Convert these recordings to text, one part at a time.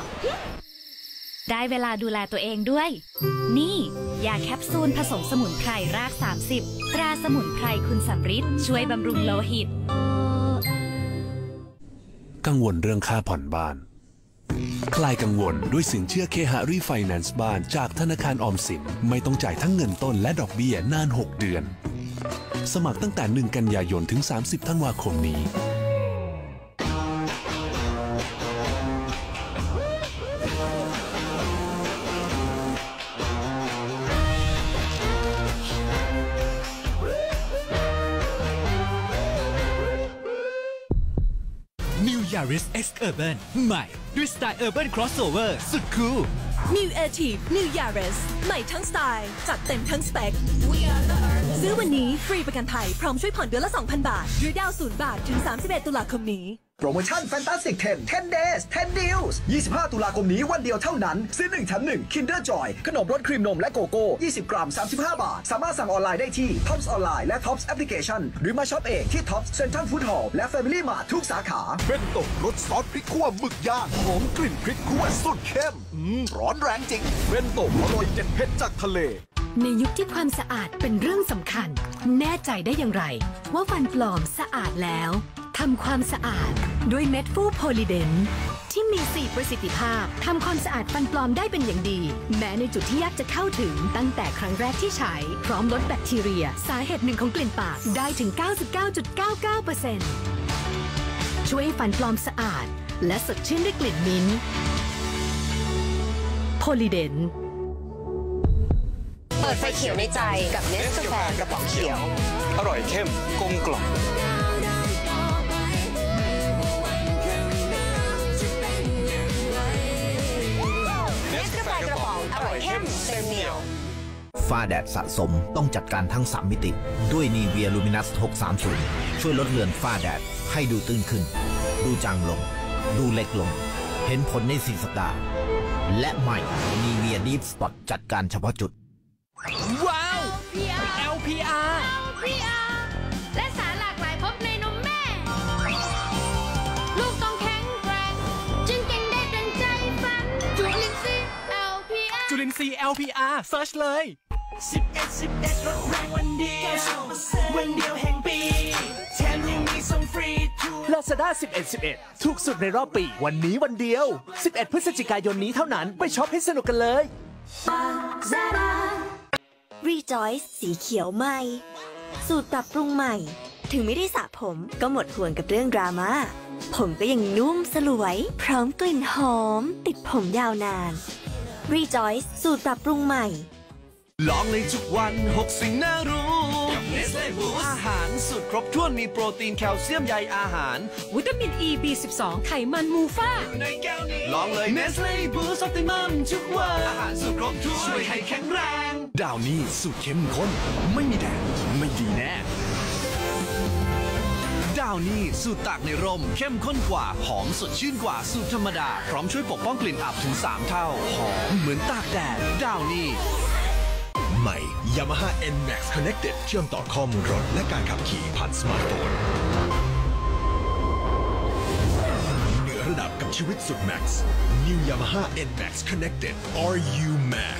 ได้เวลาดูแลตัวเองด้วยนี่ยาแคปซูลผสมสมุนไพรราก30ตราสมุนไพรคุณสำริดช่วยบำรุงโลหิตกังวลเรื่องค่าผ่อนบ้านคลายกังวลด้วยสินเชื่อเคหะรีไฟแนนซ์บ้านจากธนาคารออมสินไม่ต้องจ่ายทั้งเงินต้นและดอกเบี้ยนาน6เดือนสมัครตั้งแต่1กันยายนถึง30ธันวาคมนี้ Yaris X Urban ใหม่ด้วยสไตล์ Urban Crossover สุดคูล New Active New Yaris ใหม่ทั้งสไตล์จัดเต็มทั้งสเปคซื้อวันนี้ฟรีประกันภัยพร้อมช่วยผ่อนเดือนละ 2,000 บาทหรือดาว0 บาทถึง31ตุลาคมนี้โปรโมชั่น Fantastic 10 Days 10 Deals 25 ตุลาคมนี้วันเดียวเท่านั้นซื้อ1แถม1 Kinder Joy ขนมรสครีมนมและโกโก้20 กรัม 35 บาทสามารถสั่งออนไลน์ได้ที่ Tops ออนไลน์และ Tops Application หรือมาช็อปเองที่ Tops Central Food Hall และ Family Mart ทุกสาขาเบนโตรสซอสพริกขั่วหมึกย่างหอมกลิ่นพริกขั่วสุดเข้มร้อนแรงจริงเบนโตอร่อยเด็ดเผ็ดจากทะเลในยุคที่ความสะอาดเป็นเรื่องสำคัญแน่ใจได้อย่างไรว่าฟันปลอมสะอาดแล้วทำความสะอาดด้วยเม็ดฟูโพลีเดนที่มี4ประสิทธิภาพทำความสะอาดฟันปลอมได้เป็นอย่างดีแม้ในจุดที่ยากจะเข้าถึงตั้งแต่ครั้งแรกที่ใช้พร้อมลดแบคทีเรียสาเหตุหนึ่งของกลิ่นปากได้ถึง 99.99% ช่วยให้ฟันปลอมสะอาดและสดชื่นด้วยกลิ่นมิ้นท์โพลีเดนเปิดไฟเขียวในใจกับเนสกาแฟกระป๋องเขียวอร่อยเข้มกลมกล่อมเนสกาแฟกระป๋องอร่อยเข้มเต็มเหนียวฝ้าแดดสะสมต้องจัดการทั้ง3มิติด้วยนีเวียลูมินัส630ช่วยลดเลือนฝ้าแดดให้ดูตื้นขึ้นดูจางลงดูเล็กลงเห็นผลใน4 สัปดาห์และใหม่นีเวียดีฟสปอตจัดการเฉพาะจุดว้าว LPR และสารหลากหลายพบในนมแม่ลูกต้องแข็งแกร่งจึงเก่งได้ดังใจฝันจุลินทรีย์ LPR จุลินทรีย์ LPR เซิร์ชเลย11รถแรงวันเดียววันเดียวแห่งปีแถมยังมีส่งฟรีLazada 11ถูกสุดในรอบปีวันนี้วันเดียว11พฤศจิกายนนี้เท่านั้นไปช็อปให้สนุกกันเลย Rejoice สีเขียวใหม่สูตรปรับปรุงใหม่ถึงไม่ได้สระผมก็หมดห่วงกับเรื่องดราม่าผมก็ยังนุ่มสลวยพร้อมกลิ่นหอมติดผมยาวนาน Rejoice สูตรปรับปรุงใหม่ลองเลยทุกวัน6สิ่งน่ารู้กับเนสเล่บูสต์อาหารสูตรครบถ้วนมีโปรตีนแคลเซียมใยอาหารวิตามิน E B12 ไขมันมูฟ่าในแก้วนี้ลองเลยเนสเล่บูสต์ออปติมัมทุกวันอาหารสูตรครบถ้วนช่วยให้แข็งแรงดาวนี่สูตรเข้มข้นไม่มีแดงไม่ดีแน่ดาวนี่สูตรตากในร่มเข้มข้นกว่าหอมสดชื่นกว่าสูตรธรรมดาพร้อมช่วยปกป้องกลิ่นอับถึง3 เท่าหอมเหมือนตากแดดดาวนี่ใหม่ Yamaha NMAX Connected เชื่อมต่อข้อมูลรถและการขับขี่ผ่านสมาร์ทโฟนเหนือระดับกับชีวิตสุดแม็กซ์ New Yamaha NMAX Connected RU Max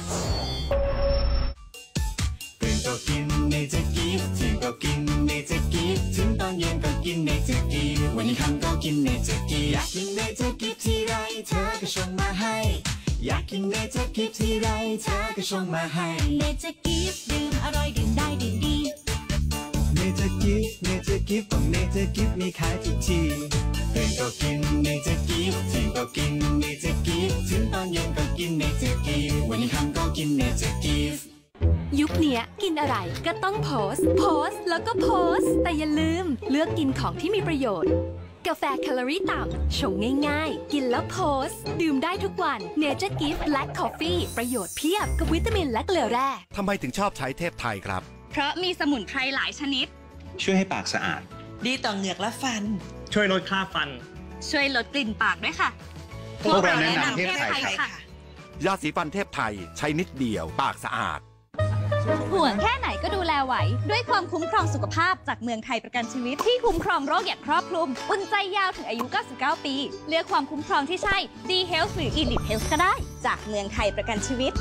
ตื่นก็กินเนเจอร์กีฟถึงก็กินเนเจอร์กีฟถึงตอนเย็นก็กินเนเจอร์กีฟวันนี้ค่ำก็กินเนเจอร์กีฟอยากกินเนเจอร์กีฟทีไรเธอก็ชงมาให้อยากกินเนเจอร์กิฟทีไรเธอก็ชงมาให้เนเจอร์กิฟดื่มอร่อยดื่มได้ดื่มดีเนเจอร์กิฟของเนเจอร์กิฟมีขายทุกที่ตื่นก็กินเนเจอร์กิฟถึงก็กินเนเจอร์กิฟถึงตอนเย็นก็กินเนเจอร์กิฟวันนี้ค่ำก็กินเนเจอร์กิฟยุคเนี้ยกินอะไรก็ต้องโพสต์แล้วก็โพสต์แต่อย่าลืมเลือกกินของที่มีประโยชน์กาแฟแคลอรี่ต่ำชงง่ายๆกินแล้วโพสต์ดื่มได้ทุกวัน Nature Gift Black Coffee ประโยชน์เพียบกับวิตามินและเกลือแร่ทำไมถึงชอบใช้เทพไทยครับเพราะมีสมุนไพรหลายชนิดช่วยให้ปากสะอาดดีต่อเหงือกและฟันช่วยลดคราบฟันช่วยลดกลิ่นปากด้วยค่ะพวกเราแนะนำเทพไทยค่ะยาสีฟันเทพไทยใช้นิดเดียวปากสะอาดห่วงแค่ไหนก็ดูแลไหวด้วยความคุ้มครองสุขภาพจากเมืองไทยประกันชีวิตที่คุ้มครองโรคอย่างครอบคลุมอุ่นใจยาวถึงอายุ 99 ปี เลือกความคุ้มครองที่ใช่ D Health หรือ Elite Health ก็ได้ จากเมืองไทยประกันชีวิต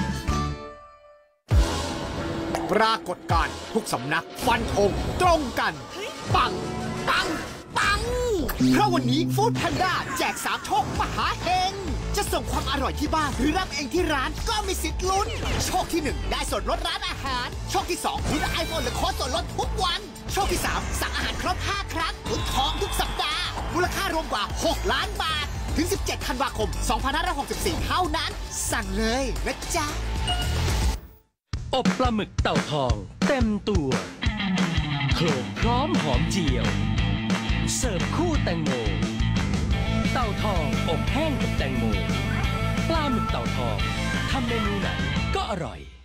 ปรากฏการณ์ทุกสำนักฟันธงตรงกัน ปัง ปัง ปัง เพราะวันนี้ฟู้ดแพนด้าแจก3โชคมหาเฮงจะส่งความอร่อยที่บ้านหรือรับเองที่ร้านก็มีสิทธิ์ลุ้นโชคที่ 1 ได้ส่วนลดร้านอาหารโชคที่2ลุ้นไอโฟนหรือโค้ดส่วนลดทุกวันโชคที่3สั่งอาหารครบ5 ครั้งลุ้นทองทุกสัปดาห์มูลค่ารวมกว่า6 ล้านบาทถึง17 ธันวาคม 2564 เท่านั้นสั่งเลยนะจ๊ะอบปลาหมึกเต่าทองเต็มตัวโขลกพร้อมหอมเจียวเสิร์ฟคู่แตงโมเต่าทองอบแห้งกับแตงโมปลาหมึกเต่าทองทำเมนูไหนก็อร่อย